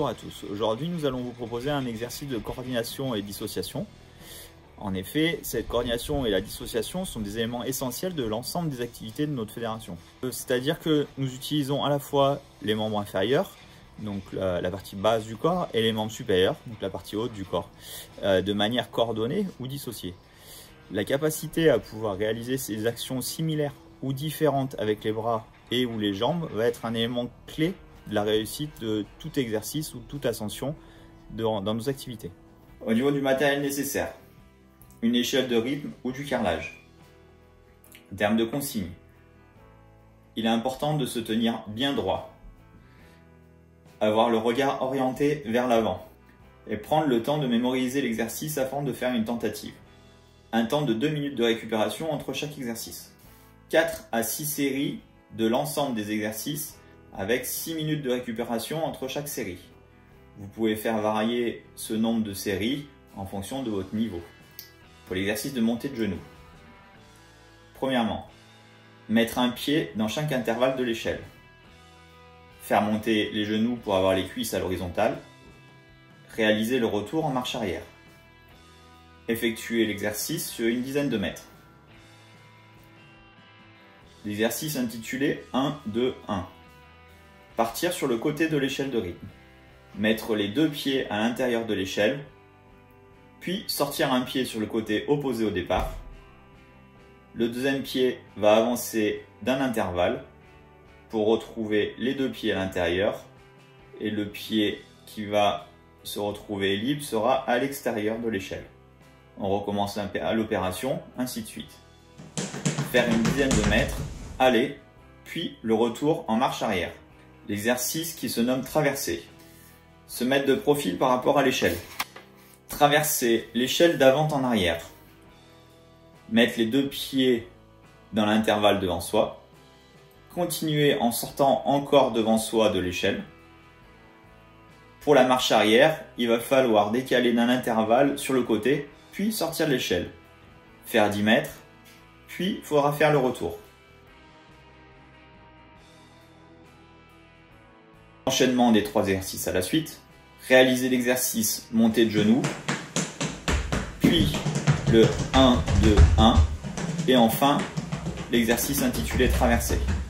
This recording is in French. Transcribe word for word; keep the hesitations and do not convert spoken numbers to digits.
Bonjour à tous, aujourd'hui nous allons vous proposer un exercice de coordination et dissociation. En effet, cette coordination et la dissociation sont des éléments essentiels de l'ensemble des activités de notre fédération. C'est-à-dire que nous utilisons à la fois les membres inférieurs, donc la, la partie basse du corps, et les membres supérieurs, donc la partie haute du corps, euh, de manière coordonnée ou dissociée. La capacité à pouvoir réaliser ces actions similaires ou différentes avec les bras et ou les jambes va être un élément clé de la réussite de tout exercice ou toute ascension dans, dans nos activités. Au niveau du matériel nécessaire, une échelle de rythme ou du carrelage. En termes de consignes, il est important de se tenir bien droit, avoir le regard orienté vers l'avant et prendre le temps de mémoriser l'exercice afin de faire une tentative. Un temps de deux minutes de récupération entre chaque exercice. quatre à six séries de l'ensemble des exercices avec six minutes de récupération entre chaque série. Vous pouvez faire varier ce nombre de séries en fonction de votre niveau. Pour l'exercice de montée de genoux. Premièrement, mettre un pied dans chaque intervalle de l'échelle. Faire monter les genoux pour avoir les cuisses à l'horizontale. Réaliser le retour en marche arrière. Effectuer l'exercice sur une dizaine de mètres. L'exercice intitulé un, deux, un. Partir sur le côté de l'échelle de rythme. Mettre les deux pieds à l'intérieur de l'échelle. Puis sortir un pied sur le côté opposé au départ. Le deuxième pied va avancer d'un intervalle pour retrouver les deux pieds à l'intérieur. Et le pied qui va se retrouver libre sera à l'extérieur de l'échelle. On recommence l'opération, ainsi de suite. Faire une dizaine de mètres, aller, puis le retour en marche arrière. L'exercice qui se nomme traverser. Se mettre de profil par rapport à l'échelle. Traverser l'échelle d'avant en arrière. Mettre les deux pieds dans l'intervalle devant soi. Continuer en sortant encore devant soi de l'échelle. Pour la marche arrière, il va falloir décaler d'un intervalle sur le côté, puis sortir de l'échelle. Faire dix mètres, puis il faudra faire le retour. Enchaînement des trois exercices à la suite. Réaliser l'exercice montée de genoux, puis le un, deux, un, et enfin l'exercice intitulé traverser.